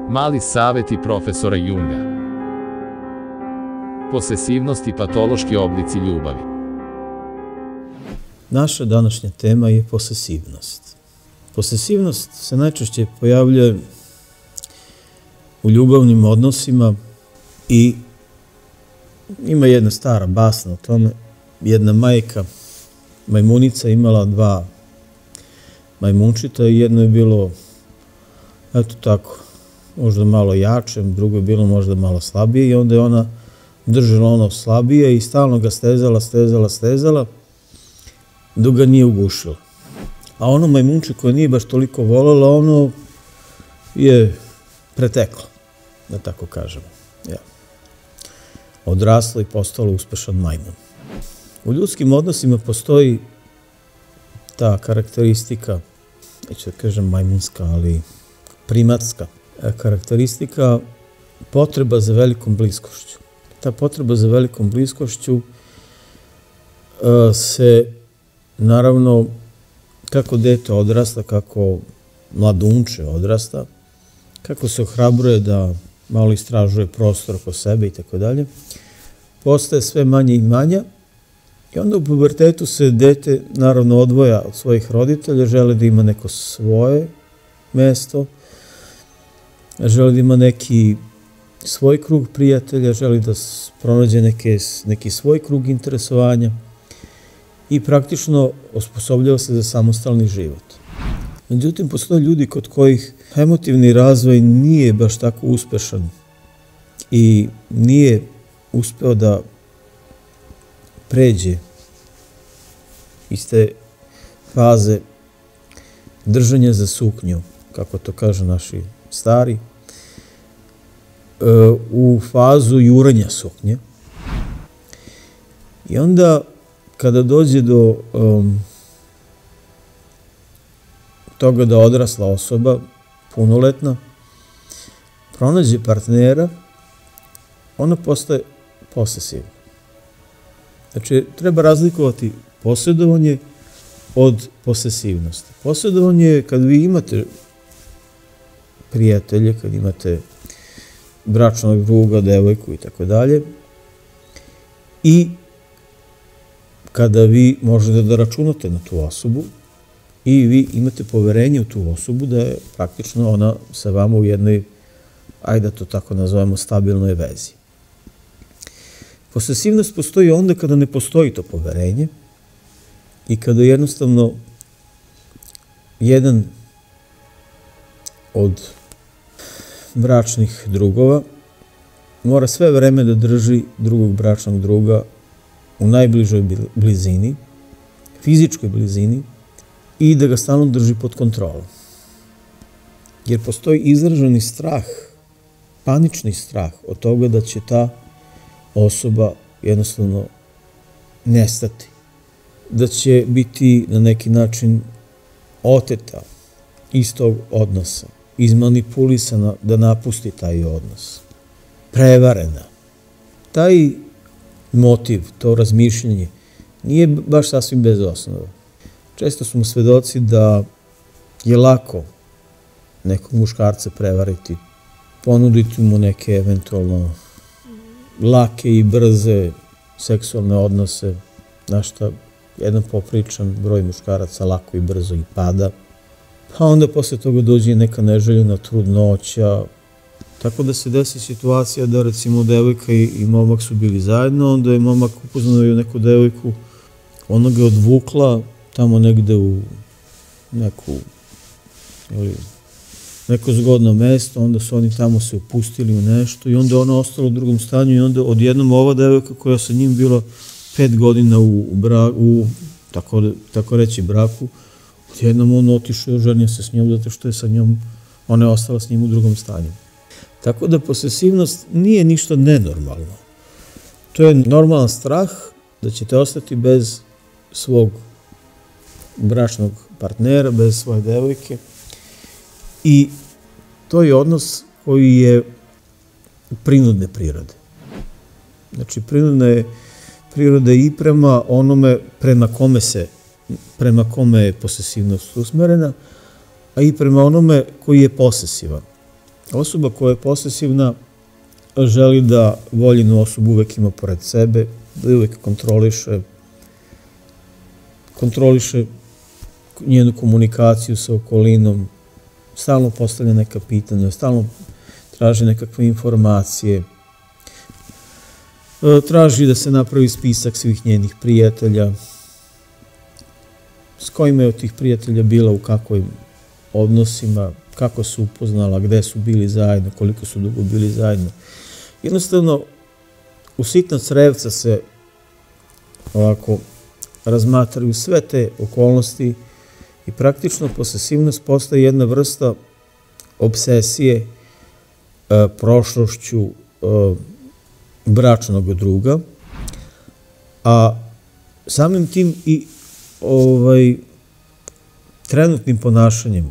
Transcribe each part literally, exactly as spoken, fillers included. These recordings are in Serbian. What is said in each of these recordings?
Mali saveti profesora Junga. Posesivnost i patološki oblici ljubavi. Naša današnja tema je posesivnost. Posesivnost se najčešće pojavljuje u ljubavnim odnosima i ima jedna stara basna o tome. Jedna majka, majmunica, imala dva majmunčita i jedno je bilo, eto tako, možda malo jače, drugo je bilo možda malo slabije i onda je ona držala ono slabije i stalno ga stezala, stezala, stezala, dok ga nije ugušila. A ono majmunče koje nije baš toliko voljela, ono je preteklo, da tako kažemo. Ja. Odraslo i postalo uspešan majmun. U ljudskim odnosima postoji ta karakteristika, neću da kažem majmunska, ali primatska karakteristika, potreba za velikom bliskošću. Ta potreba za velikom bliskošću se, naravno, kako dete odrasta, kako mladunče odrasta, kako se ohrabruje da malo istražuje prostor oko sebe i tako dalje, postaje sve manje i manja i onda u pubertetu se dete, naravno, odvoja od svojih roditelja, žele da ima neko svoje mesto, želi da ima neki svoj krug prijatelja, želi da pronađe neke, neki svoj krug interesovanja i praktično osposobljava se za samostalni život. Međutim, postoje ljudi kod kojih emotivni razvoj nije baš tako uspešan i nije uspeo da pređe iz te faze držanja za suknju, kako to kažu naši stari, u fazu jurenja suknje. I onda, kada dođe do um, toga da odrasla osoba, punoletna, pronađe partnera, ona postaje posesivna. Znači, treba razlikovati posjedovanje od posesivnosti. Posjedovanje je kad vi imate prijatelje, kad imate bračnog druga, devojku i tako dalje, i kada vi možete da računate na tu osobu i vi imate poverenje u tu osobu da je praktično ona sa vama u jednoj, ajde da to tako nazovemo, stabilnoj vezi. Posesivnost postoji onda kada ne postoji to poverenje i kada jednostavno jedan od bračnih drugova mora sve vreme da drži drugog bračnog druga u najbližoj blizini, fizičkoj blizini, i da ga stalno drži pod kontrolom. Jer postoji izraženi strah, panični strah od toga da će ta osoba jednostavno nestati, da će biti na neki način oteta iz tog odnosa, izmanipulisana da napusti taj odnos, prevarena. Taj motiv, to razmišljanje, nije baš sasvim bez osnova. Često smo svedoci da je lako nekog muškarca prevariti, ponuditi mu neke eventualno lake i brze seksualne odnose, na šta jedan popričan broj muškaraca lako i brzo i pada, pa onda posle toga dođe neka neželjena trudnoća, tako da se desi situacija da, recimo, devojka i momak su bili zajedno, onda je momak upoznao neku devojku, ona ga odvukla tamo negde u neku, ili, neko zgodno mesto, onda su oni tamo se upustili u nešto i onda ona ostala u drugom stanju i onda odjednom ova devojka koja sa njim bila pet godina u, u tako, tako reći, braku, odjednom on otišao, ženio se s njom zato što je sa njom, ona je ostala s njim u drugom stanju. Tako da posesivnost nije ništa nenormalno. To je normalan strah da ćete ostati bez svog bračnog partnera, bez svoje devojke, i to je odnos koji je prinudne prirode. Znači, prinudna je priroda i prema onome prema kome se, prema kome je posesivnost usmerena, a i prema onome koji je posesivan. Osoba koja je posesivna želi da voljenu osobu uvek ima pored sebe, da uvek kontroliše, kontroliše njenu komunikaciju sa okolinom, stalno postavlja neka pitanja, stalno traži nekakve informacije, traži da se napravi spisak svih njenih prijatelja, s kojima je od tih prijatelja bila u kakvim odnosima, kako su upoznala, gde su bili zajedno, koliko su dugo bili zajedno. Jednostavno, u sitna crevca se ovako razmatraju sve te okolnosti i praktično posesivnost postaje jedna vrsta obsesije e, prošlošću e, bračnog druga, a samim tim i ovaj, trenutnim ponašanjem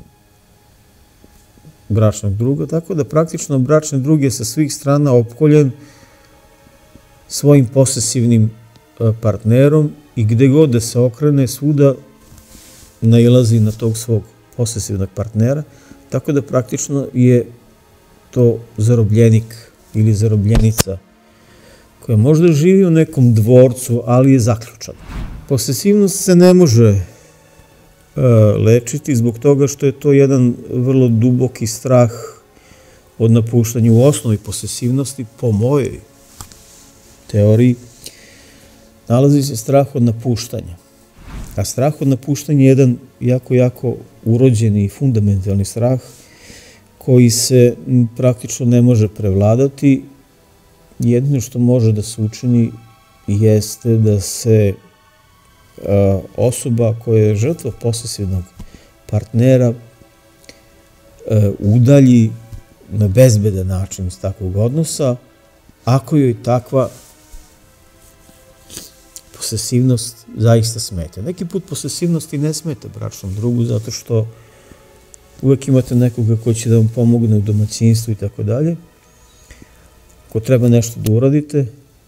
bračnog druga, tako da praktično bračni drug je sa svih strana opkoljen svojim posesivnim partnerom i gde god da se okrene, svuda nailazi na tog svog posesivnog partnera, tako da praktično je to zarobljenik ili zarobljenica koja možda živi u nekom dvorcu, ali je zaključana. Posesivnost se ne može lečiti zbog toga što je to jedan vrlo duboki strah od napuštanja. U osnovi posesivnosti, po mojoj teoriji, nalazi se strah od napuštanja. A strah od napuštanja je jedan jako, jako urođeni i fundamentalni strah koji se praktično ne može prevladati. Jedino što može da se učini jeste da se osoba koja je žrtva posesivnog partnera udalji na bezbedan način iz takvog odnosa, ako joj takva posesivnost zaista smeta. Neki put posesivnost i ne smeta bračnom drugu, zato što uvek imate nekoga ko će da vam pomogne u domaćinstvu i tako dalje. Ko treba nešto da uradite,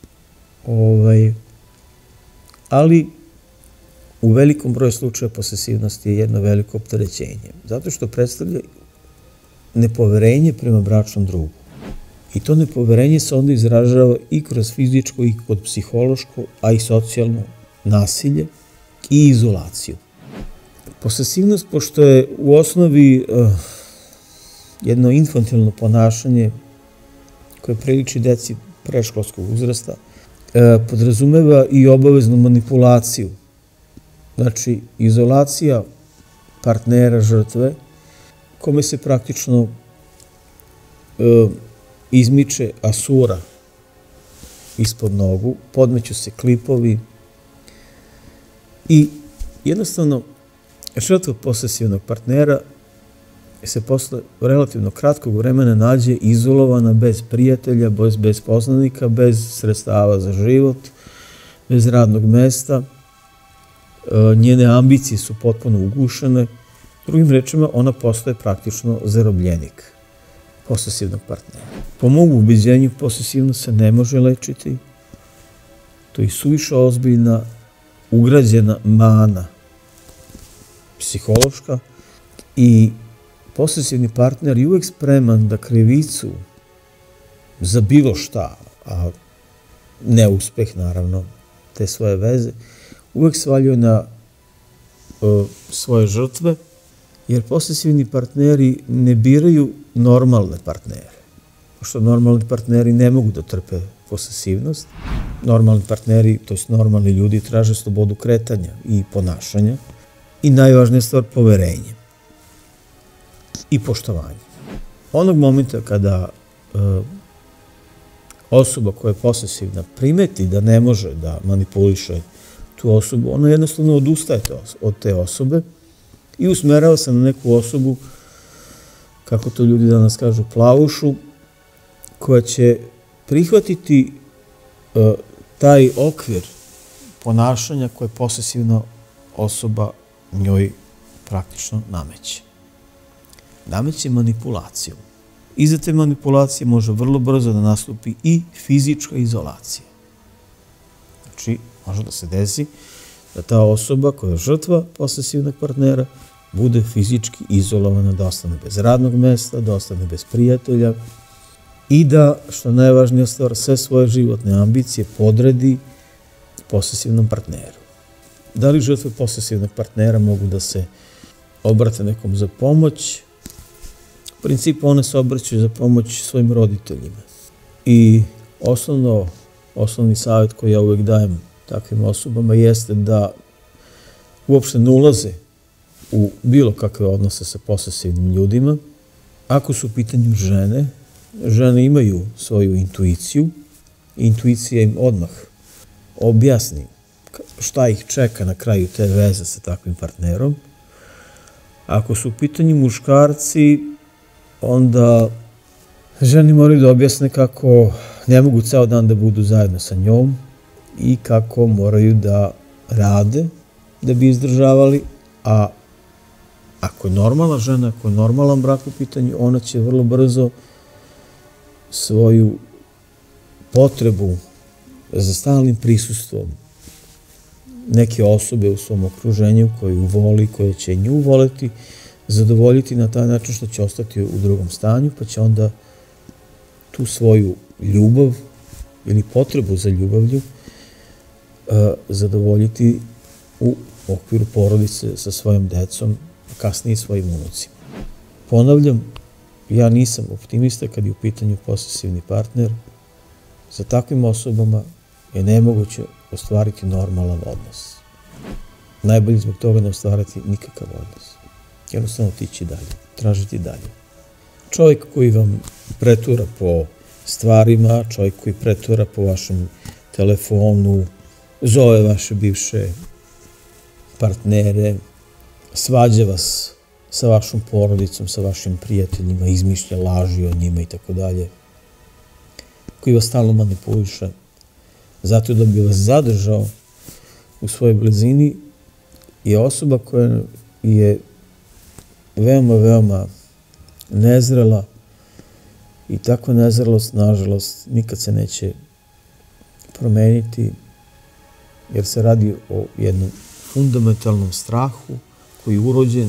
ali u velikom broju slučaja posesivnost je jedno veliko opterećenje, zato što predstavlja nepoverenje prema bračnom drugu. I to nepoverenje se onda izražava i kroz fizičko, i kod psihološko, a i socijalno nasilje i izolaciju. Posesivnost, pošto je u osnovi jedno infantilno ponašanje koje priliči deci predškolskog uzrasta, podrazumeva i obaveznu manipulaciju. Znači, izolacija partnera žrtve, kome se praktično izmiče asura ispod nogu, podmeću se klipovi i jednostavno žrtva posesivnog partnera se posle relativno kratkog vremena nađe izolovana, bez prijatelja, bez, bez poznanika, bez sredstava za život, bez radnog mesta. Njene ambicije su potpuno ugušene. Drugim rečima, ona postaje praktično zarobljenik posesivnog partnera. Po mom ubeđenju, posesivnost se ne može lečiti. To je suviše ozbiljna, ugrađena mana psihološka i posesivni partner je uvek spreman da krivicu za bilo šta, a neuspeh, naravno, te svoje veze, uvek svaljuje na svoje žrtve, jer posesivni partneri ne biraju normalne partnere. Pošto normalni partneri ne mogu da trpe posesivnost. Normalni partneri, to jest normalni ljudi, traže slobodu kretanja i ponašanja i najvažnija stvar, poverenje i poštovanje. Onog momenta kada osoba koja je posesivna primeti da ne može da manipuliše tu osobu, ona jednostavno odustaje od te osobe i usmerava se na neku osobu, kako to ljudi danas kažu, plavušu, koja će prihvatiti taj okvir ponašanja koje posesivna osoba njoj praktično nameće. Nameće manipulaciju. Iza te manipulacije može vrlo brzo da nastupi i fizička izolacija. Znači, može da se desi da ta osoba koja je žrtva posesivnog partnera bude fizički izolovana, da ostane bez radnog mesta, da ostane bez prijatelja i da, što je najvažnija stvar, sve svoje životne ambicije podredi posesivnom partneru. Da li žrtve posesivnog partnera mogu da se obrate nekom za pomoć? U principu one se obraćaju za pomoć svojim roditeljima. I osnovno, osnovni savjet koji ja uvek dajem takvim osobama jeste da uopšte ne ulaze u bilo kakve odnose sa posesivnim ljudima. Ako su u pitanju žene, žene imaju svoju intuiciju i intuicija im odmah objasni šta ih čeka na kraju te veze sa takvim partnerom. Ako su u pitanju muškarci, onda ženi moraju da objasne kako ne mogu ceo dan da budu zajedno sa njom i kako moraju da rade da bi izdržavali, a ako je normalna žena, ako je normalan brak u pitanju, ona će vrlo brzo svoju potrebu za stalnim prisustvom neke osobe u svom okruženju koju voli, koja će nju voleti, zadovoljiti na taj način što će ostati u drugom stanju, pa će onda tu svoju ljubav ili potrebu za ljubavlju zadovoljiti u okviru porodice sa svojom decom, a kasnije i svojim unucima. Ponavljam, ja nisam optimista kad je u pitanju posesivni partner. Za takvim osobama je nemoguće ostvariti normalan odnos. Najbolje zbog toga ne ostvariti nikakav odnos. Jednostavno otići dalje, tražiti dalje. Čovjek koji vam pretura po stvarima, čovjek koji pretura po vašem telefonu, zove vaše bivše partnere, svađa vas sa vašom porodicom, sa vašim prijateljima, izmišlja laži o njima i tako dalje, koji vas stalno manipuliše, zato da bi vas zadržao u svojoj blizini, je osoba koja je veoma, veoma nezrela i takva nezrelost, nažalost, nikad se neće promeniti, jer se radi o jednom fundamentalnom strahu koji je urođen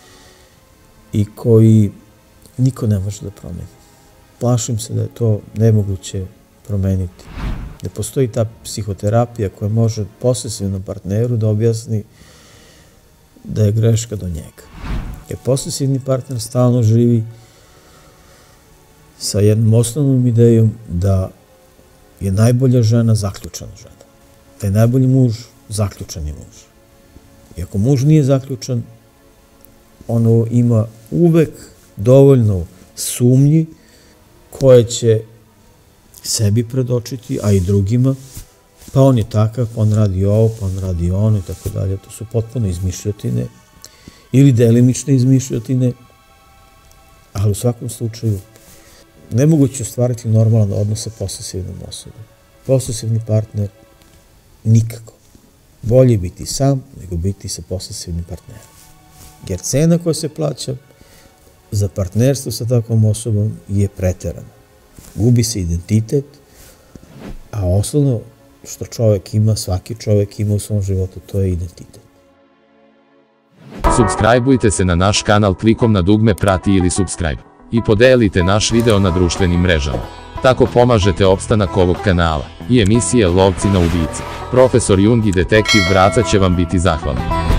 i koji niko ne može da promeni. Plašim se da je to nemoguće promeniti. Da postoji ta psihoterapija koja može posesivnom partneru da objasni da je greška do njega. Jer posesivni partner stalno živi sa jednom osnovnom idejom da je najbolja žena zaključana žena. Da je najbolji muž zaključani muž. I ako muž nije zaključan, ono ima uvek dovoljno sumnji koje će sebi predočiti, a i drugima, pa on je takav, pa on radi ovo, pa on radi ono i tako dalje. To su potpuno izmišljotine ili delimične izmišljotine, ali u svakom slučaju nemoguće ostvariti normalan odnos sa posesivnom osobom. Posesivni partner nikako. Bolje biti sam nego biti sa posesivnim partnerom. Jer cena koja se plaća za partnerstvo sa takvom osobom je preterana. Gubi se identitet, a osnovno što čovek ima, svaki čovek ima u svom životu, to je identitet. Subscribeujte se na naš kanal klikom na dugme prati ili subscribe i podelite naš video na društvenim mrežama. Tako pomažete opstanak ovog kanala i emisije Lovci na ubice. Profesor Jung i detektiv Braca će vam biti zahvalni.